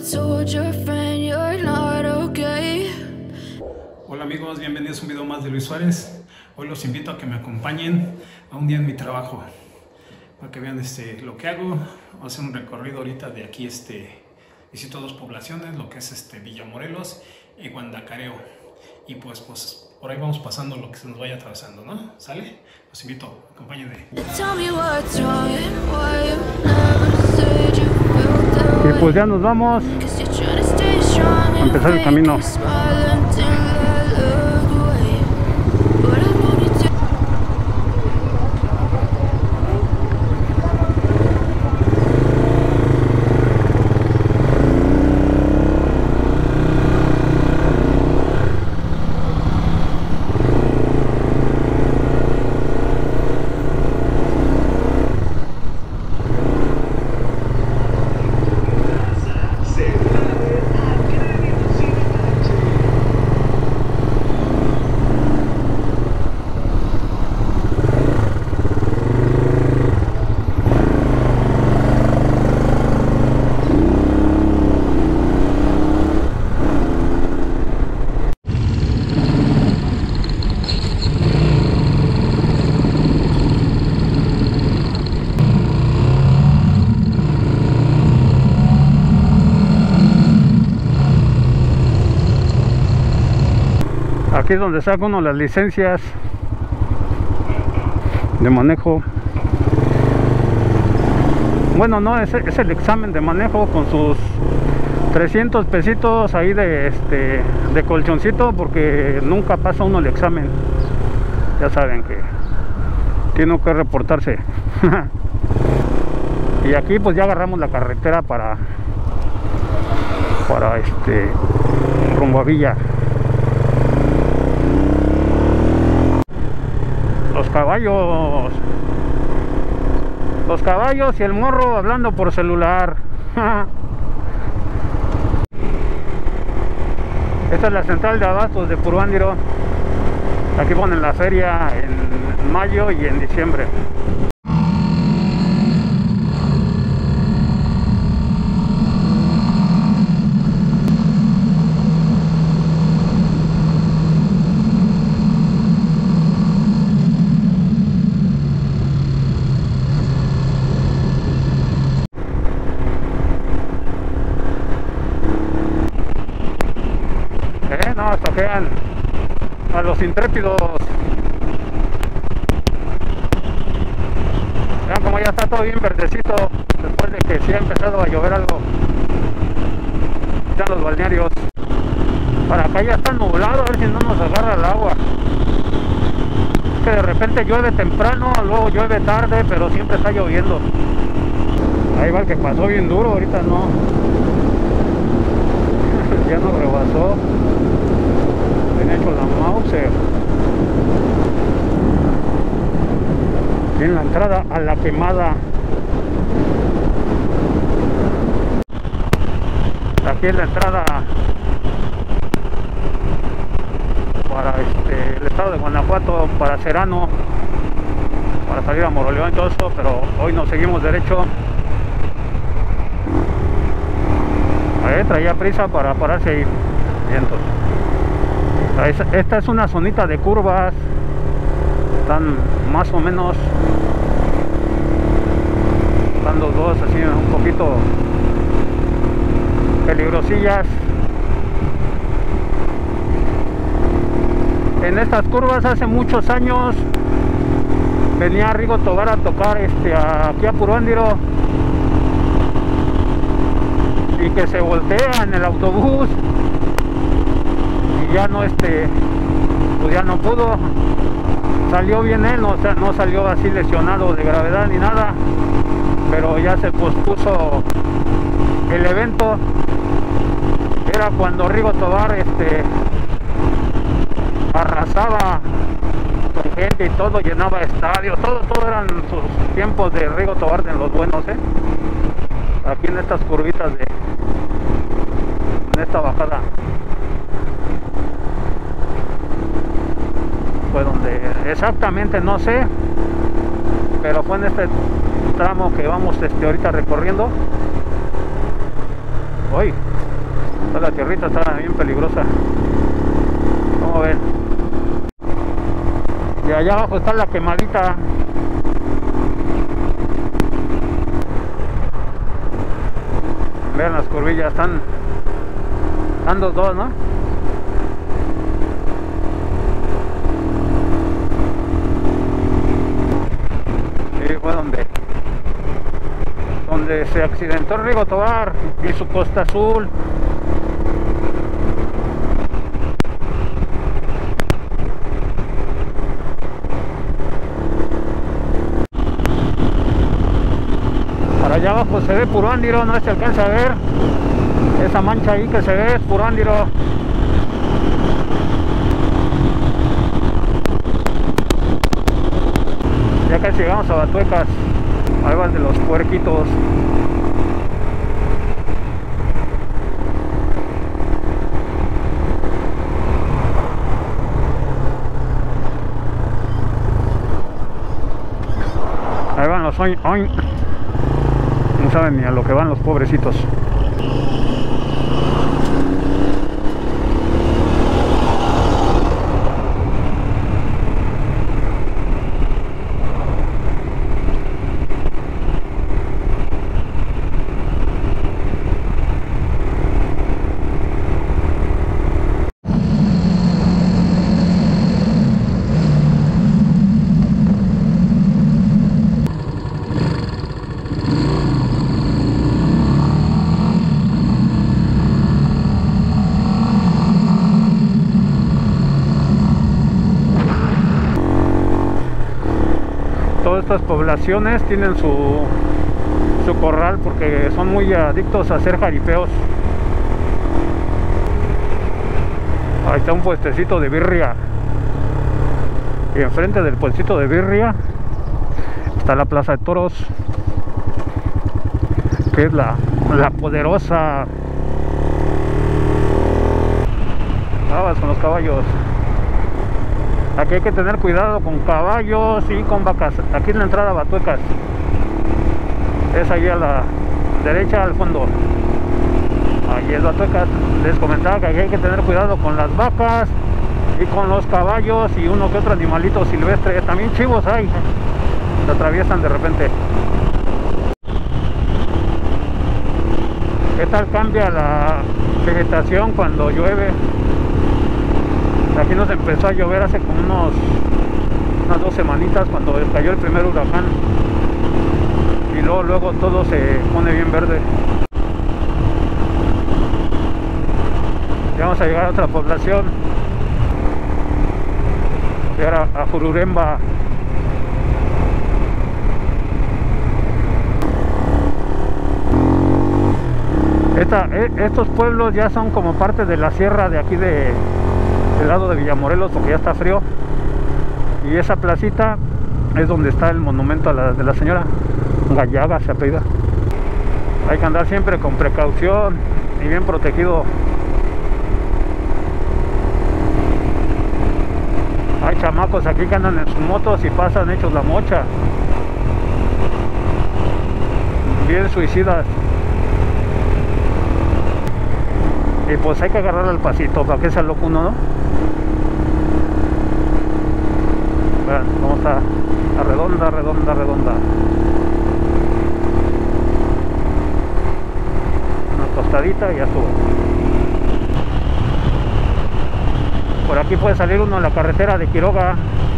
told your friend you're not okay. Hola amigos, bienvenidos a un video más de Luis Suárez. Hoy los invito a que me acompañen a un día en mi trabajo para que vean lo que hago. Voy a hacer un recorrido ahorita de aquí, visito dos poblaciones, lo que es Villamorelos y Guandacareo, y pues por ahí vamos pasando lo que se nos vaya atravesando, ¿no? ¿Sale? Los invito, acompáñenme. Y pues ya nos vamos a empezar el camino. Aquí es donde saca uno las licencias de manejo. Bueno, no, es el examen de manejo con sus 300 pesitos ahí de colchoncito, porque nunca pasa uno el examen. Ya saben que tiene que reportarse. Y aquí pues ya agarramos la carretera para rumbo a Villa. Los caballos y el morro hablando por celular. Esta es la central de abastos de Puruándiro. Aquí ponen la feria en mayo y en diciembre. No, toquean a los intrépidos. Vean como ya está todo bien verdecito, después de que sí ha empezado a llover algo ya en los balnearios. Para acá ya está nublado, a ver si no nos agarra el agua. Es que de repente llueve temprano, luego llueve tarde, pero siempre está lloviendo. Ahí va el que pasó bien duro, ahorita no. Ya nos rebasó. Hecho la Mauser en la entrada a la Quemada. Aquí es la entrada para el estado de Guanajuato, para Serrano, para salir a Moroleón y todo eso, pero hoy nos seguimos derecho. Traía prisa para pararse ahí. Vientos. Esta es una zonita de curvas, están más o menos, están los dos así un poquito peligrosillas. En estas curvas hace muchos años venía Rigo Tobar a tocar aquí a Puruándiro, y que se voltea en el autobús. Ya no pues ya no pudo, salió bien él, no salió así lesionado de gravedad ni nada, pero ya se pospuso el evento. Era cuando Rigo Tobar arrasaba con gente y todo, llenaba estadios, todo eran sus tiempos de Rigo Tobar, de los buenos, aquí en estas curvitas en esta bajada. Fue donde exactamente no sé, pero fue en este tramo que vamos ahorita recorriendo hoy. Toda la tierrita está bien peligrosa. ¿Cómo ven? Y allá abajo está la quemadita. Vean las curvillas, están dos, ¿no? Y fue donde se accidentó el Rigo Tobar y su Costa Azul. Para allá abajo se ve Puruándiro, no se alcanza a ver. Esa mancha ahí que se ve es Puruándiro. Ya casi llegamos a Batuecas. Ahí van de los puerquitos. Ahí van los oin, oin. No saben ni a lo que van los pobrecitos. Estas poblaciones tienen su corral porque son muy adictos a hacer jaripeos. Ahí está un puestecito de birria y enfrente del puestecito de birria está la Plaza de Toros, que es la poderosa. Vamos con los caballos. Aquí hay que tener cuidado con caballos y con vacas. Aquí en la entrada a Batuecas es ahí a la derecha al fondo. Ahí es Batuecas. Les comentaba que aquí hay que tener cuidado con las vacas y con los caballos y uno que otro animalito silvestre. También chivos hay, se atraviesan de repente. ¿Qué tal cambia la vegetación cuando llueve? Aquí nos empezó a llover hace como unas 2 semanitas cuando cayó el primer huracán, y luego todo se pone bien verde. Ya vamos a llegar a otra población, llegar a Jururemba. Estos pueblos ya son como parte de la sierra de aquí del lado de Villamorelos, porque ya está frío. Y esa placita es donde está el monumento de la señora Gallaga, se apellida. Hay que andar siempre con precaución y bien protegido. Hay chamacos aquí que andan en sus motos y pasan hechos la mocha, bien suicidas. Y pues hay que agarrar al pasito para que sea loco uno, ¿no? Vean cómo está, redonda. Una tostadita y ya estuvo. Por aquí puede salir uno en la carretera de Quiroga,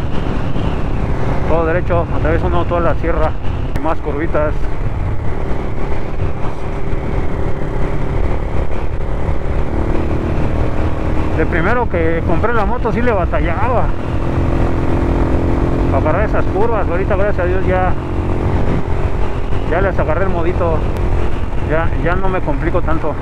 todo derecho, atraviesa uno toda la sierra y más curvitas. De primero que compré la moto sí le batallaba para agarrar esas curvas. Ahorita gracias a Dios ya les agarré el modito, ya no me complico tanto.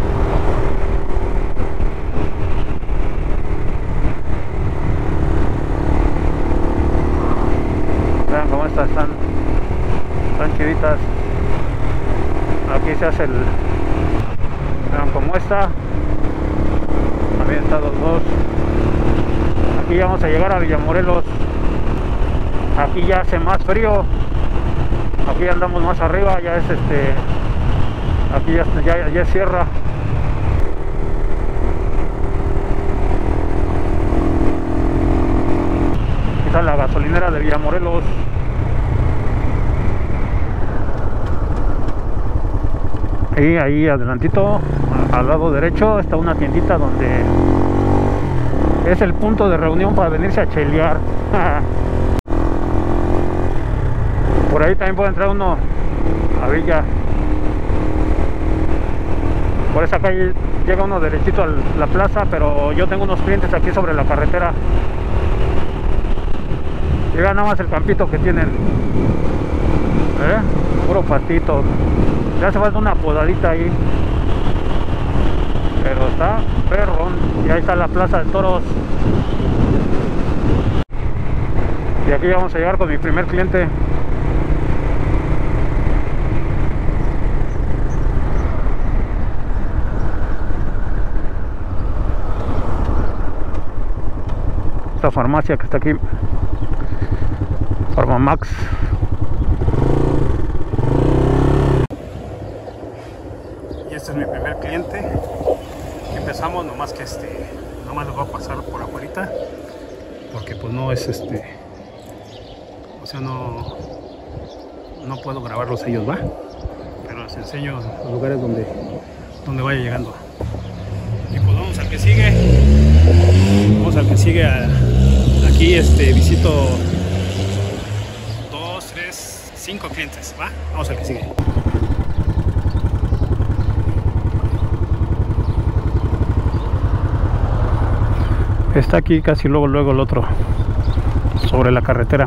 Vean cómo están chiditas. Aquí se hace vean cómo está. También está 2-2. Aquí ya vamos a llegar a Villamorelos. Aquí ya hace más frío. Aquí ya andamos más arriba, ya es aquí ya es sierra. está la gasolinera de Villamorelos. Y ahí adelantito, al lado derecho, está una tiendita donde es el punto de reunión para venirse a chelear. Por ahí también puede entrar uno a Villa. Por esa calle llega uno derechito a la plaza, pero yo tengo unos clientes aquí sobre la carretera. Llega nada más el campito que tienen, puro pastito. Ya hace falta una podadita ahí, pero está perrón. Y ahí está la plaza de toros. Y aquí vamos a llegar con mi primer cliente. Esta farmacia que está aquí, Farmamax. Y este es mi primer cliente. Empezamos, nomás que nomás lo voy a pasar por afuera, porque pues no es o sea, no puedo grabarlos ellos, va, pero les enseño los lugares donde vaya llegando. Y pues vamos al que sigue. Vamos al que sigue. Aquí visito 2, 3, 5 clientes, va. Vamos al que sigue. Está aquí casi luego el otro, sobre la carretera.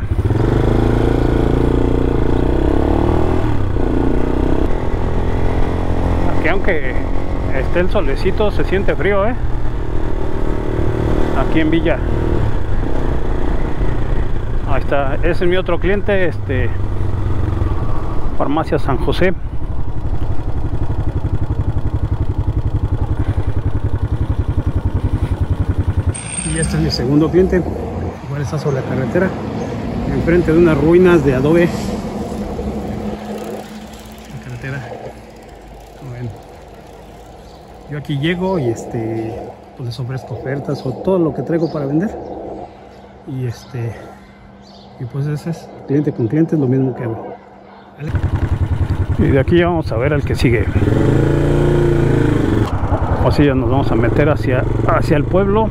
Aquí, aunque esté el solecito, se siente frío, aquí en Villa. Ahí está, ese es mi otro cliente, Farmacia San José. Y este es mi segundo cliente, igual está sobre la carretera, enfrente de unas ruinas de adobe. La carretera, bueno, yo aquí llego y pues les ofrezco ofertas o todo lo que traigo para vender. Y y pues ese es cliente con cliente, es lo mismo que hago, ¿vale? Y de aquí ya vamos a ver al que sigue. O sea, ya nos vamos a meter hacia el pueblo.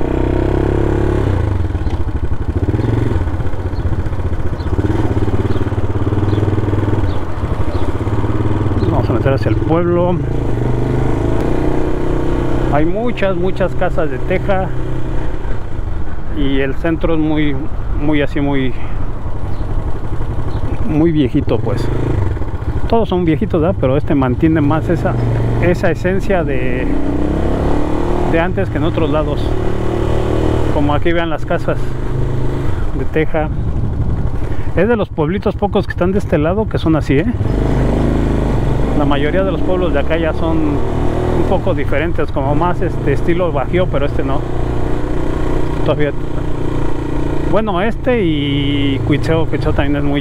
Vamos a meter hacia el pueblo. Hay muchas casas de teja y el centro es muy viejito, pues. Todos son viejitos, ¿verdad? Pero mantiene más esa esencia de antes que en otros lados. Como aquí vean las casas de teja. Es de los pueblitos pocos que están de este lado que son así, La mayoría de los pueblos de acá ya son un poco diferentes, como más estilo bajío, pero no. Todavía, bueno, y Cuitzeo también es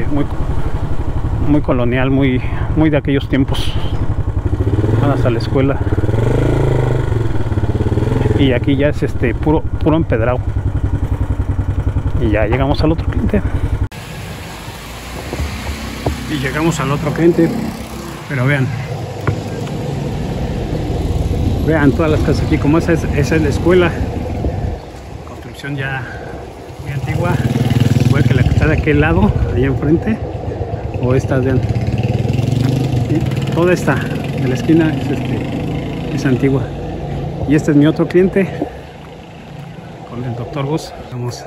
muy colonial, muy de aquellos tiempos. Van hasta la escuela. Y aquí ya es puro empedrado. Y ya llegamos al otro cliente. Y llegamos al otro cliente. Pero vean todas las casas aquí, como esa es la escuela. Construcción ya muy antigua, igual que la que está de aquel lado, ahí enfrente, o esta de toda esta de la esquina es antigua. Y este es mi otro cliente con el doctor Gus. Vamos,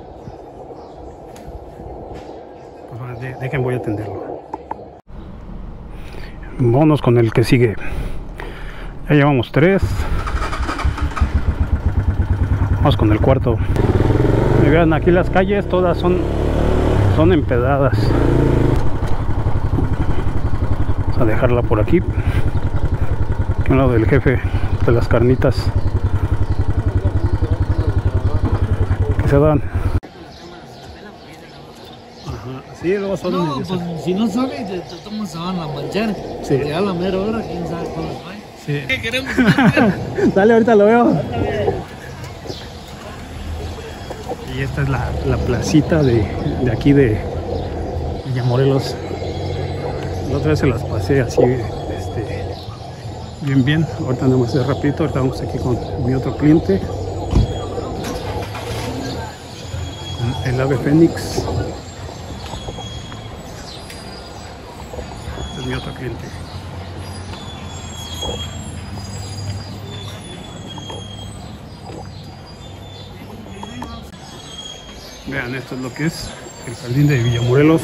pues, dejen, voy a atenderlo. Vámonos con el que sigue. Ya llevamos 3. Vamos con el cuarto. Y vean, aquí las calles todas son empedradas. Vamos a dejarla por aquí. Aquí a un lado del jefe de las carnitas que se dan. Sí, luego son. No, pues si no sabes, de todos se van a manchar. Sí. Ya a la mera hora, quién sabe cuándo va. Sí. ¿Qué queremos? Dale, ahorita lo veo. Y esta es la placita de aquí de Villamorelos. La otra vez se las pasé así, bien. Ahorita nada más es rapidito. Ahorita vamos aquí con mi otro cliente, con el ave fénix. Este es mi otro cliente. Vean, esto es lo que es el jardín de Villamorelos.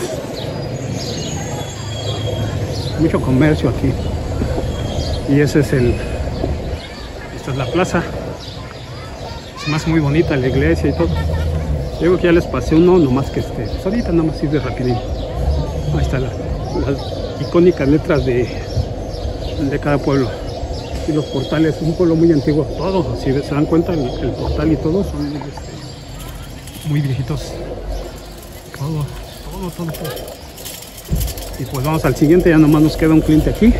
Mucho comercio aquí. Y ese es esta es la plaza. Es más muy bonita la iglesia y todo. Digo que ya les pasé uno, nomás que pues ahorita nada más ir de rapidín. Ahí está las icónicas letras de cada pueblo. Y los portales, un pueblo muy antiguo, todos, si se dan cuenta, el portal y todo son muy viejitos. Todo. Y pues vamos al siguiente, ya nomás nos queda un cliente aquí.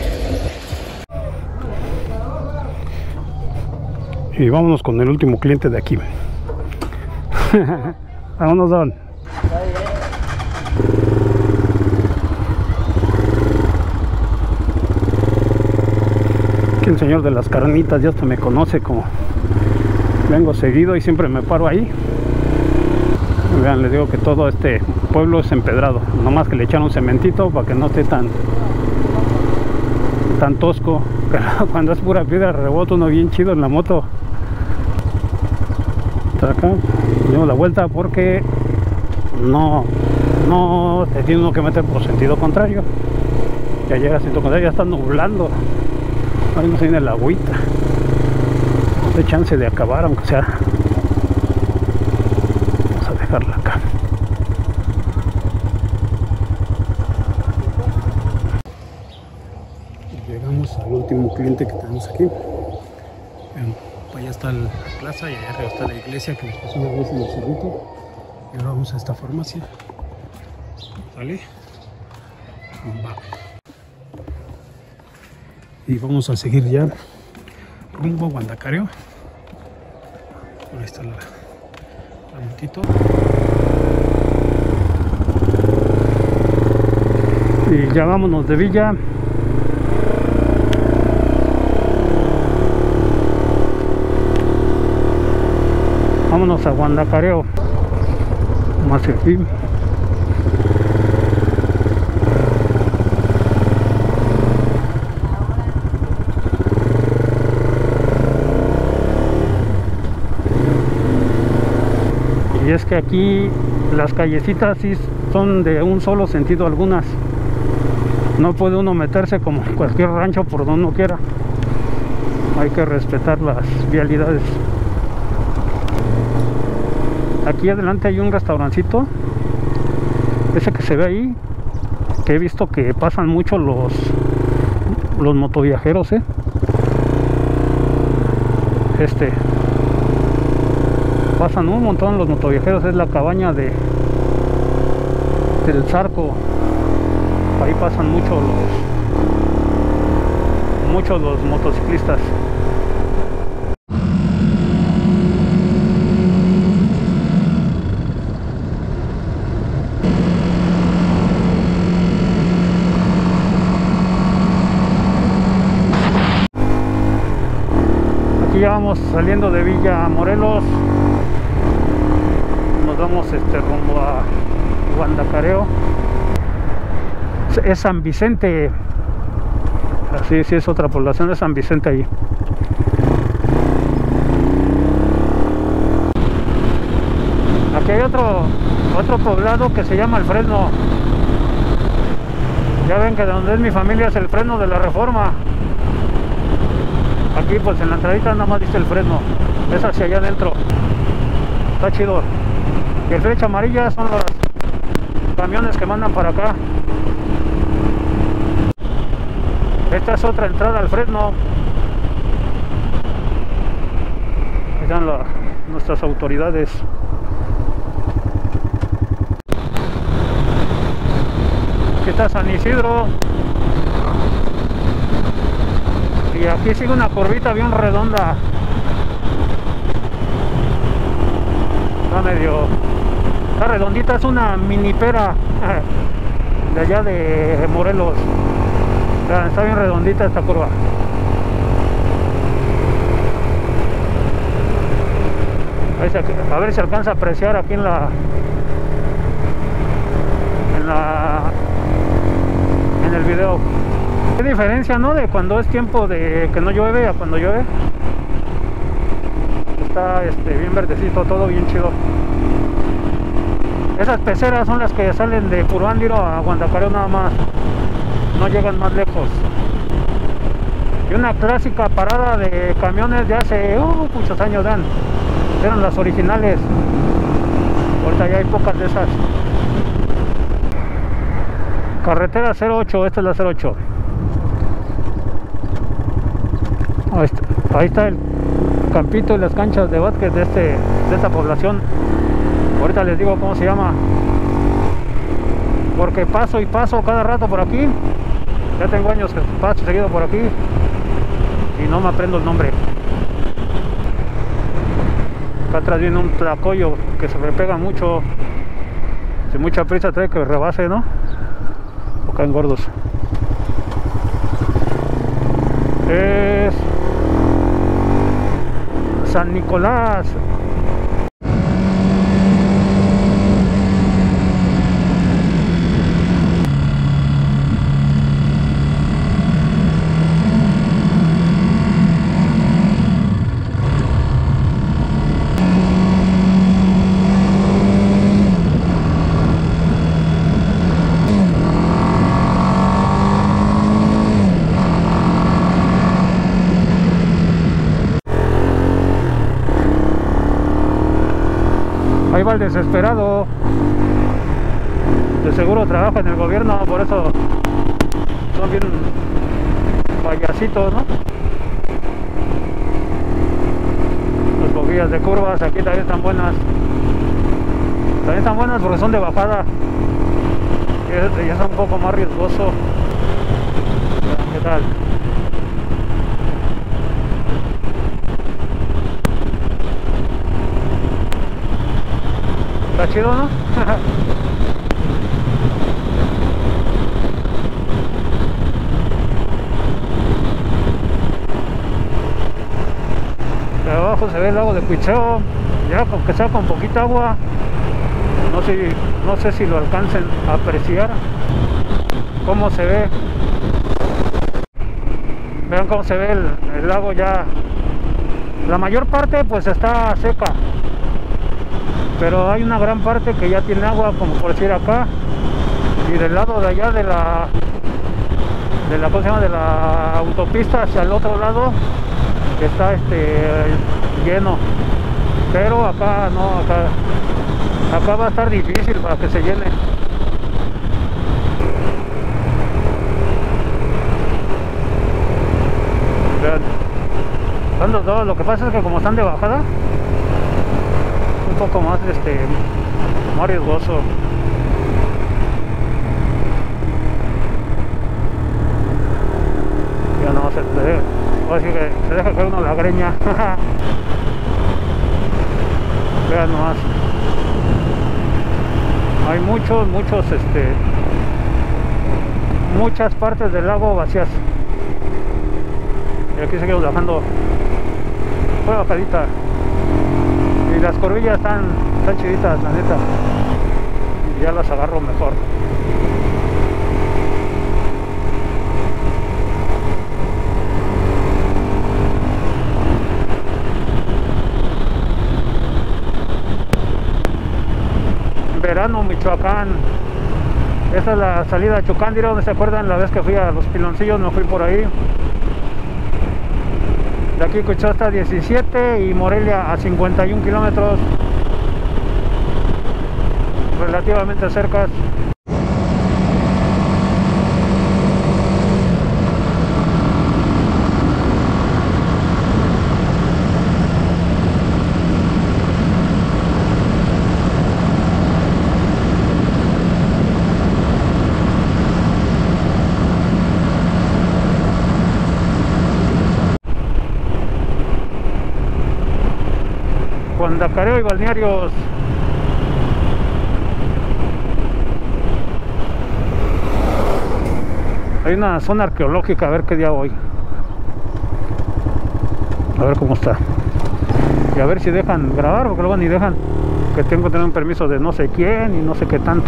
Y vámonos con el último cliente de aquí. Vámonos, Don. Aquí el señor de las carnitas ya hasta me conoce, como vengo seguido y siempre me paro ahí. Vean, les digo que todo este pueblo es empedrado, nomás que le echaron cementito para que no esté tan tosco. Pero cuando es pura piedra rebota uno bien chido en la moto. Hasta acá dimos la vuelta porque no te tiene uno que meter por sentido contrario. Ya llega a sentido contrario, ya está nublando. Ahí no se viene el agüita. No hay chance de acabar, aunque sea. Vamos a dejarla acá. Llegamos al último cliente que tenemos aquí. Vean, allá está la plaza y allá arriba está la iglesia que nos pasó una vez en el cerrito. Y ahora vamos a esta farmacia. ¿Vale? Va. Y vamos a seguir ya rumbo a Guandacareo. Ahí está la motito. Y ya vámonos de Villa. Vámonos a Guandacareo. Más aquí. Y es que aquí las callecitas sí son de un solo sentido algunas. No puede uno meterse como cualquier rancho por donde uno quiera. Hay que respetar las vialidades. Aquí adelante hay un restaurancito, ese que se ve ahí, que he visto que pasan mucho los motoviajeros, pasan un montón los motoviajeros. Es la cabaña del Zarco. Ahí pasan mucho los motociclistas. Aquí ya vamos saliendo de Villamorelos. Nos vamos rumbo a Guandacareo. Es San Vicente. Así sí es otra población de San Vicente ahí. Aquí hay otro poblado que se llama El Fresno. Ya ven que de donde es mi familia es el Fresno de la Reforma. Aquí pues en la entradita nada más dice El Fresno. Es hacia allá adentro. Está chido. Y el flecha amarilla son los camiones que mandan para acá. Esta es otra entrada al Fresno. Están nuestras autoridades. Aquí está San Isidro. Y aquí sigue una curvita bien redonda. Está redondita, es una mini pera de allá de Morelos. Vean, está bien redondita esta curva. A ver si alcanza a apreciar aquí en el video. ¿Qué diferencia, no? De cuando es tiempo de que no llueve a cuando llueve. Está bien verdecito, todo bien chido. Esas peceras son las que salen de Puruándiro a Guandacareo nada más, no llegan más lejos. Y una clásica parada de camiones de hace muchos años, eran las originales. Ahorita ya hay pocas de esas. Carretera 08, esta es la 08. Ahí está el campito y las canchas de básquet de esta población. Ahorita les digo cómo se llama, porque paso y paso cada rato por aquí. Ya tengo años que paso seguido por aquí y no me aprendo el nombre. Acá atrás viene un tlacoyo que se me pega mucho. Sin mucha prisa trae que rebase, ¿no? O caen gordos. Es San Nicolás. Ahí va el desesperado. De seguro trabaja en el gobierno, por eso son bien payasitos, ¿no? Las boquillas de curvas aquí también están buenas. También están buenas porque son de bajada. Y es un poco más riesgoso. ¿Qué tal? Está chido, ¿no? De abajo se ve el lago de Cuicheo, ya aunque sea con poquita agua. No sé si lo alcancen a apreciar cómo se ve. Vean cómo se ve el lago ya. La mayor parte pues está seca, pero hay una gran parte que ya tiene agua, como por decir acá. Y del lado de allá de la ¿cómo se llama? De la autopista hacia el otro lado está lleno. Pero acá no, acá va a estar difícil para que se llene. Vean, están los dos. Lo que pasa es que como están de bajada, un poco más más riesgoso. Ya no se deja caer uno la greña. Vean nomás, hay muchas partes del lago vacías. Y aquí seguimos bajando. Fue bajadita. Y las curvillas están chiditas, la neta. Y ya las agarro mejor. Verano, Michoacán. Esta es la salida a Chucándiro. ¿Se acuerdan la vez que fui a Los Piloncillos? Me fui por ahí. De aquí Cuicheo hasta 17 y Morelia a 51 kilómetros, relativamente cerca. Guandacareo y balnearios. Hay una zona arqueológica, a ver qué día voy. A ver cómo está. Y a ver si dejan grabar, porque luego ni dejan. Que tengo que tener un permiso de no sé quién y no sé qué tanto.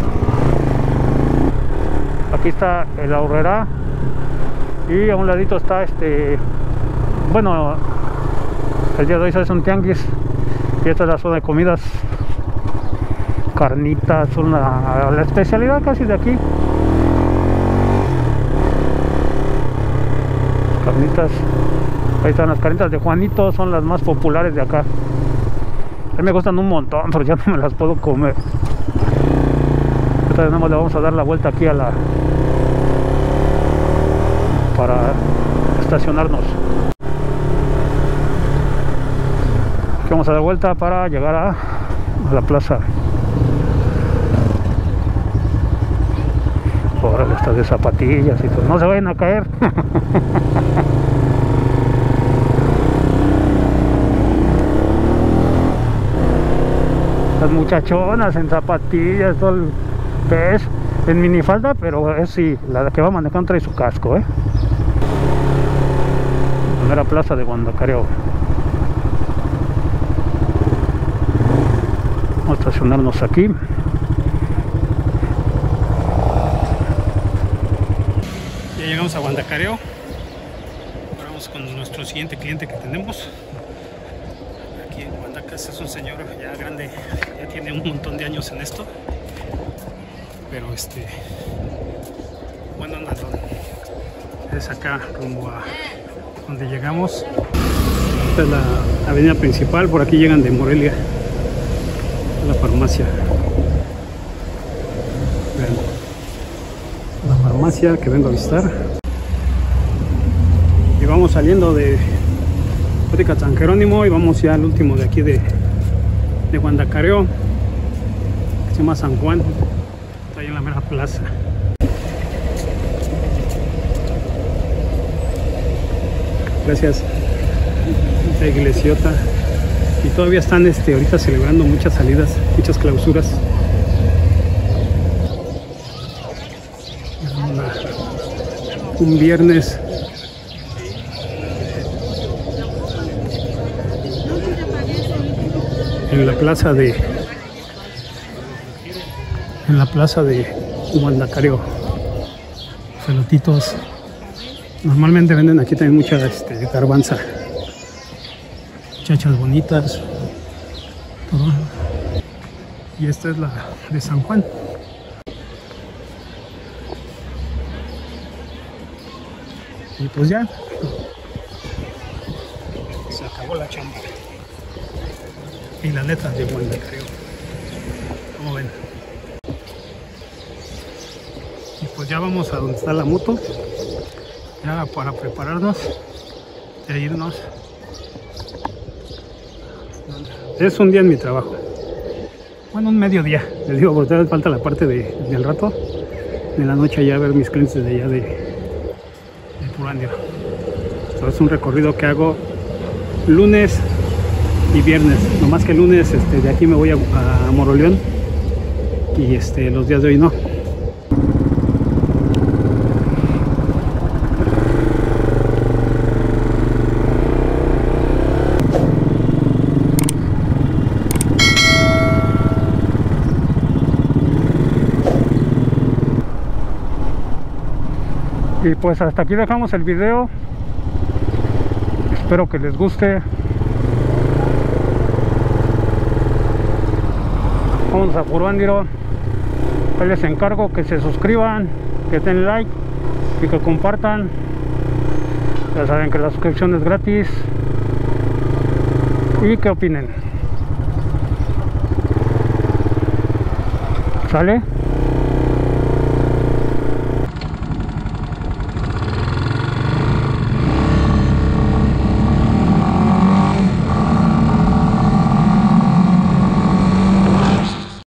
Aquí está el Aurrera. Y a un ladito está bueno, el día de hoy es un tianguis. Y esta es la zona de comidas. Carnitas, son la especialidad casi de aquí. Carnitas, ahí están las carnitas de Juanito, son las más populares de acá. A mí me gustan un montón, pero ya no me las puedo comer. Esta vez nada más le vamos a dar la vuelta aquí para estacionarnos. Aquí vamos a dar vuelta para llegar a la plaza. Órale, estas de zapatillas y todo. No se vayan a caer. Las muchachonas en zapatillas, todo el pez, en minifalda, pero es sí, la que va manejando trae su casco, Primera plaza de Guandacareo. Vamos a estacionarnos aquí. Ya llegamos a Guandacareo. Ahora vamos con nuestro siguiente cliente que tenemos. Aquí en Guandacas es un señor ya grande, ya tiene un montón de años en esto. Pero bueno, andadón. Es acá rumbo a donde llegamos. Esta es la avenida principal, por aquí llegan de Morelia a la farmacia. Vean, la farmacia que vengo a visitar. Y vamos saliendo de Botica San Jerónimo y vamos ya al último de aquí de Guandacareo, que se llama San Juan. Está ahí en la mera plaza. Gracias. La iglesiota. Y todavía están ahorita celebrando muchas salidas, muchas clausuras. Un viernes. En la plaza de Guandacareo. Pelotitos. Normalmente venden aquí también mucha garbanza. Muchachas bonitas. Todo. Y esta es la de San Juan. Y pues ya. Se acabó la chamba. Y la letra de Guandacareo. Como ven. Y pues ya vamos a donde está la moto. Ya para prepararnos e irnos. Es un día en mi trabajo. Bueno, un mediodía. Les digo, porque todavía falta la parte del rato. En la noche ya ver mis clientes de allá de Purandia. Esto es un recorrido que hago lunes y viernes. No más que el lunes de aquí me voy a Moroleón. Y los días de hoy no. Y pues hasta aquí dejamos el video. Espero que les guste. Vamos a Puruándiro. Ahí les encargo que se suscriban, que den like y que compartan. Ya saben que la suscripción es gratis. Y que opinen. ¿Sale?